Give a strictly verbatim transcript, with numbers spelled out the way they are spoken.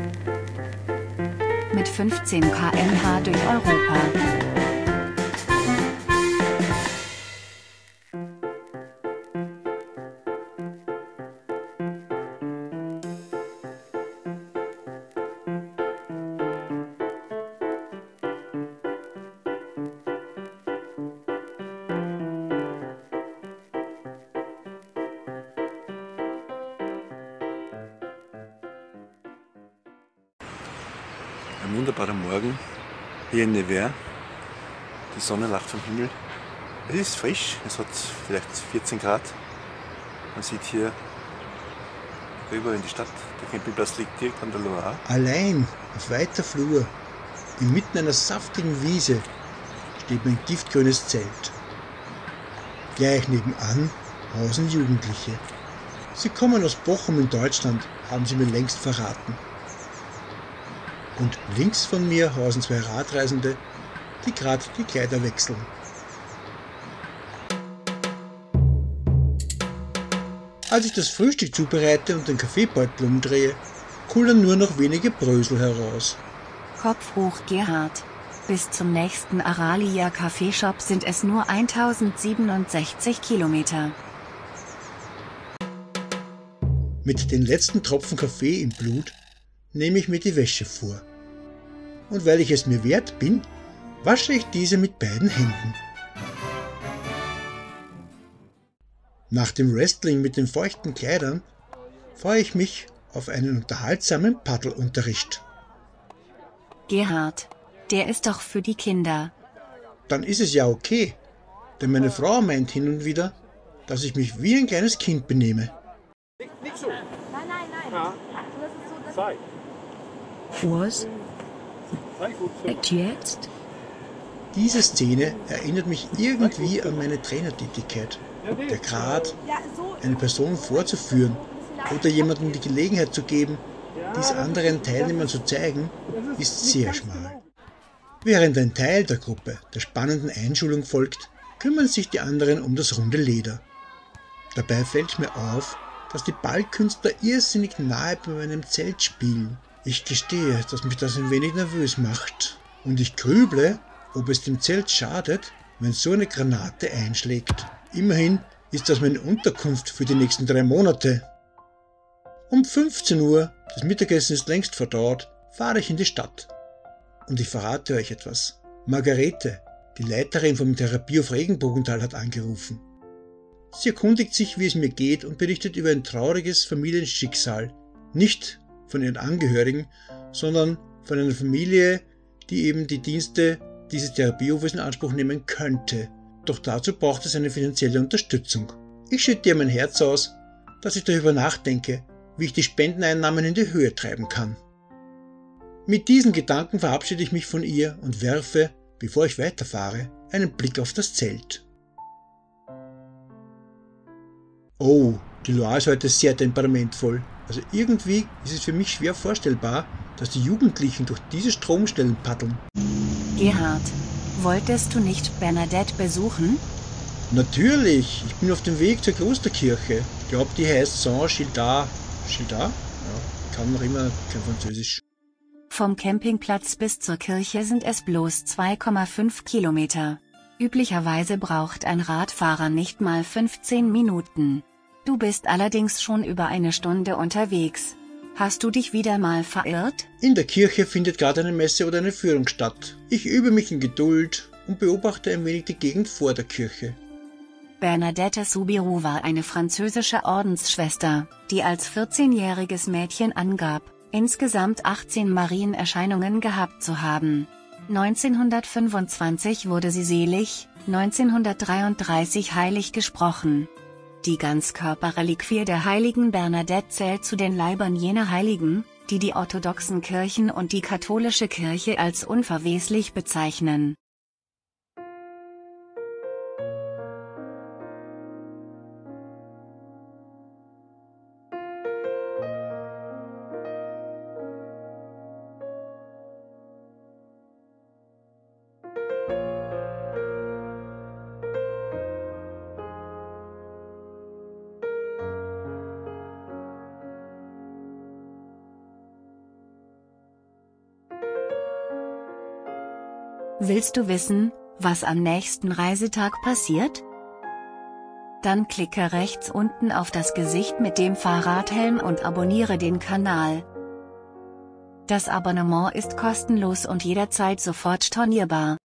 Mit fünfzehn Kilometer pro Stunde durch Europa. Ein wunderbarer Morgen hier in Nevers. Die Sonne lacht vom Himmel. Es ist frisch, es hat vielleicht vierzehn Grad. Man sieht hier rüber in die Stadt. Der Campingplatz liegt direkt an der Loire. Allein auf weiter Flur, inmitten einer saftigen Wiese, steht mein giftgrünes Zelt. Gleich nebenan hausen Jugendliche. Sie kommen aus Bochum in Deutschland, haben sie mir längst verraten. Und links von mir hausen zwei Radreisende, die gerade die Kleider wechseln. Als ich das Frühstück zubereite und den Kaffeebeutel umdrehe, kullern nur noch wenige Brösel heraus. Kopf hoch, Gerhard. Bis zum nächsten Aralia Kaffeeshop sind es nur tausendsiebenundsechzig Kilometer. Mit den letzten Tropfen Kaffee im Blut nehme ich mir die Wäsche vor. Und weil ich es mir wert bin, wasche ich diese mit beiden Händen. Nach dem Wrestling mit den feuchten Kleidern freue ich mich auf einen unterhaltsamen Paddelunterricht. Gerhard, der ist doch für die Kinder. Dann ist es ja okay, denn meine Frau meint hin und wieder, dass ich mich wie ein kleines Kind benehme. Nicht, nicht so. Nein, nein, nein. Ja. Das ist so, dass Zeig. Was? Zeig gut. Echt jetzt? Diese Szene erinnert mich irgendwie an meine Trainertätigkeit. Der Grad, ja, so eine Person vorzuführen oder jemandem die Gelegenheit zu geben, dies anderen Teilnehmern zu zeigen, ist sehr schmal. Während ein Teil der Gruppe der spannenden Einschulung folgt, kümmern sich die anderen um das runde Leder. Dabei fällt mir auf, dass die Ballkünstler irrsinnig nahe bei meinem Zelt spielen. Ich gestehe, dass mich das ein wenig nervös macht. Und ich grüble, ob es dem Zelt schadet, wenn so eine Granate einschlägt. Immerhin ist das meine Unterkunft für die nächsten drei Monate. Um fünfzehn Uhr, das Mittagessen ist längst verdorrt, fahre ich in die Stadt. Und ich verrate euch etwas. Margarete, die Leiterin vom Therapiehof Regenbogental, hat angerufen. Sie erkundigt sich, wie es mir geht und berichtet über ein trauriges Familienschicksal. Nicht von ihren Angehörigen, sondern von einer Familie, die eben die Dienste dieses Therapiehofes in Anspruch nehmen könnte. Doch dazu braucht es eine finanzielle Unterstützung. Ich schütte ihr mein Herz aus, dass ich darüber nachdenke, wie ich die Spendeneinnahmen in die Höhe treiben kann. Mit diesen Gedanken verabschiede ich mich von ihr und werfe, bevor ich weiterfahre, einen Blick auf das Zelt. Oh, die Loire ist heute sehr temperamentvoll. Also irgendwie ist es für mich schwer vorstellbar, dass die Jugendlichen durch diese Stromstellen paddeln. Gerhard, wolltest du nicht Bernadette besuchen? Natürlich, ich bin auf dem Weg zur Klosterkirche. Ich glaube, die heißt Saint-Gildard. Gildard? Ja, kann noch immer kein Französisch. Vom Campingplatz bis zur Kirche sind es bloß zwei Komma fünf Kilometer. Üblicherweise braucht ein Radfahrer nicht mal fünfzehn Minuten. Du bist allerdings schon über eine Stunde unterwegs. Hast du dich wieder mal verirrt? In der Kirche findet gerade eine Messe oder eine Führung statt. Ich übe mich in Geduld und beobachte ein wenig die Gegend vor der Kirche. Bernadette Soubirous war eine französische Ordensschwester, die als vierzehnjähriges Mädchen angab, insgesamt achtzehn Marienerscheinungen gehabt zu haben. neunzehnhundertfünfundzwanzig wurde sie selig, neunzehnhundertdreiunddreißig heilig gesprochen. Die Ganzkörperreliquie der heiligen Bernadette zählt zu den Leibern jener Heiligen, die die orthodoxen Kirchen und die katholische Kirche als unverweslich bezeichnen. Willst du wissen, was am nächsten Reisetag passiert? Dann klicke rechts unten auf das Gesicht mit dem Fahrradhelm und abonniere den Kanal. Das Abonnement ist kostenlos und jederzeit sofort stornierbar.